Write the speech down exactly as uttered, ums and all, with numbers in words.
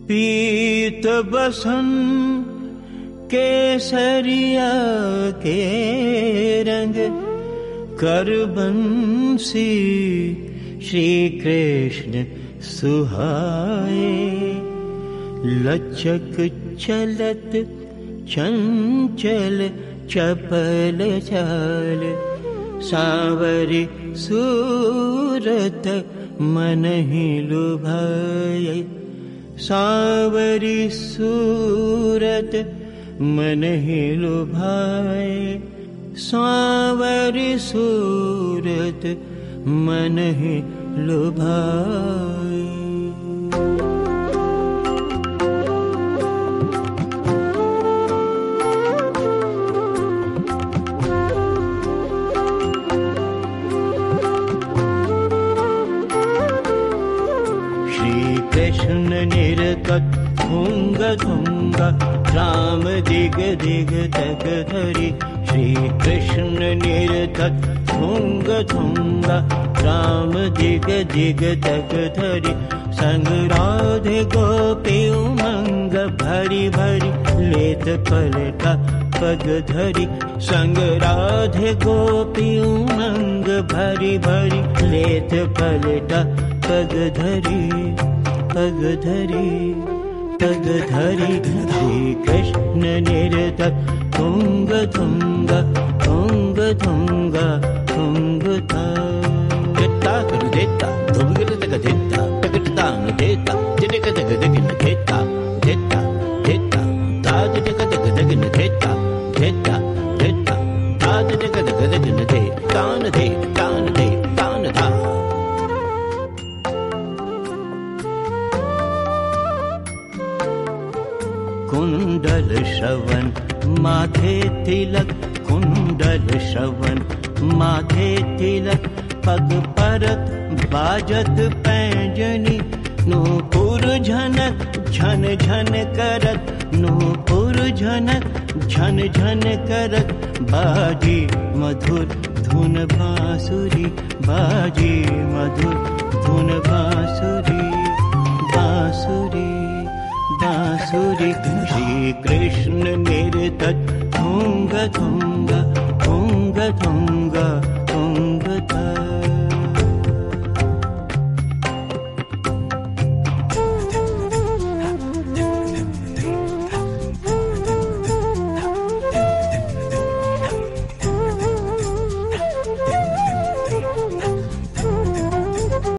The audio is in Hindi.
पीत बसन केसरिया के रंग, कर बंसी श्री कृष्ण सुहाए। लचक चलत चंचल चपल चाल, सांवरी सूरत मन ही लुभाए। सांवरी सूरत मन ही लुभाए। सांवरी सूरत मन ही लुभाए। कृष्ण निर्गत भुंग धुंग, राम दिग दिग तक धरी। श्री कृष्ण निर्गत भुंग धुंग, राम दिग दिग तक धरी। संग राधे गोपी उमंग, भरी भरी लेत पलटा पग धरी। संग राधे गोपी उमंग, भरी भरी लेत पलटा पग धरी। पग धरी पग धरी श्री कृष्ण निर्गत भुंग धुंग, भुंग धुंग भुंग था। देता कर देता धुंगल तक देता, तकता न देता तिनक तक दगिन देता। देता देता ताज तक तक दगिन देता। देता देता ताज तक तक दगिन दे। तान दे तान दे तान था। कुंडल श्रवण माथे तिलक, कुंडल श्रवण माथे तिलक। पग परत बाजत पैंजनी, नूपुर झनक झन झन करत। नूपुर झनक झन झन करत। बाजी मधुर धुन बांसुरी, बाजी मधुर धुन बांसुरी। बांसुरी बांसुरी श्री कृष्ण निर्गत भुंग धुंग, भुंग धुंग भुंग था।